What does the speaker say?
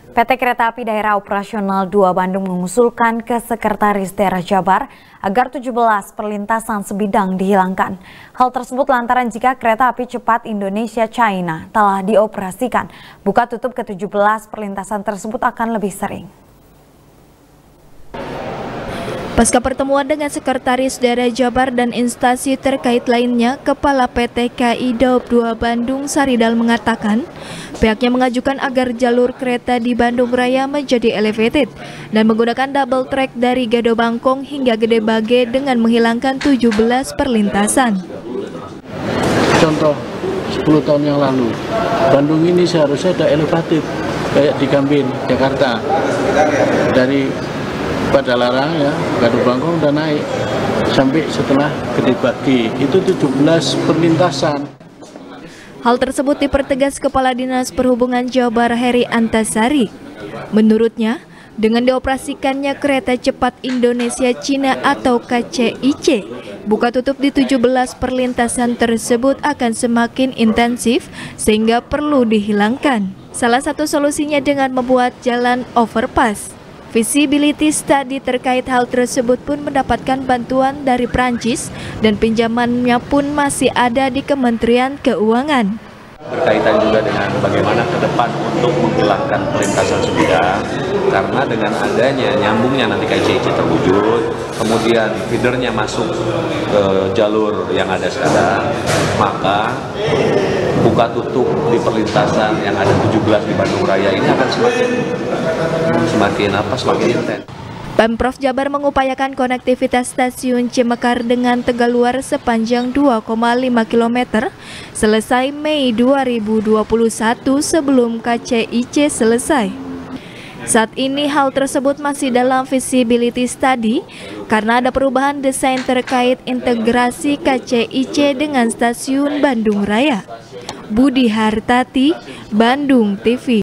PT Kereta Api Daerah Operasional 2 Bandung mengusulkan ke Sekretaris Daerah Jabar agar 17 perlintasan sebidang dihilangkan. Hal tersebut lantaran jika kereta api cepat Indonesia-China telah dioperasikan, buka tutup ke-17 perlintasan tersebut akan lebih sering. Pasca pertemuan dengan Sekretaris Daerah Jabar dan instansi terkait lainnya, Kepala PT KAI Daop 2 Bandung Saridal mengatakan pihaknya mengajukan agar jalur kereta di Bandung Raya menjadi elevated dan menggunakan double track dari Gado Bangkong hingga Gede Bage dengan menghilangkan 17 perlintasan. Contoh 10 tahun yang lalu, Bandung ini seharusnya ada elevated kayak di Gambir, Jakarta. Dari Padalarang ya, Gado Bangkong udah naik sampai setelah Gede Bage, itu 17 perlintasan. Hal tersebut dipertegas Kepala Dinas Perhubungan Jabar Heri Antasari. Menurutnya, dengan dioperasikannya kereta cepat Indonesia-Cina atau KCIC, buka tutup di 17 perlintasan tersebut akan semakin intensif sehingga perlu dihilangkan. Salah satu solusinya dengan membuat jalan overpass. Visibility study terkait hal tersebut pun mendapatkan bantuan dari Prancis dan pinjamannya pun masih ada di Kementerian Keuangan. Berkaitan juga dengan bagaimana ke depan untuk menghilangkan perlintasan sebidang, karena dengan adanya nyambungnya nanti KCIC terwujud, kemudian feedernya masuk ke jalur yang ada sekarang, maka buka tutup di perlintasan yang ada 17 di Bandung Raya ini akan semakin intens. Pemprov Jabar mengupayakan konektivitas stasiun Cimekar dengan Tegaluar sepanjang 2,5 km selesai Mei 2021 sebelum KCIC selesai. Saat ini hal tersebut masih dalam visibility study karena ada perubahan desain terkait integrasi KCIC dengan stasiun Bandung Raya. Budi Hartati, Bandung TV.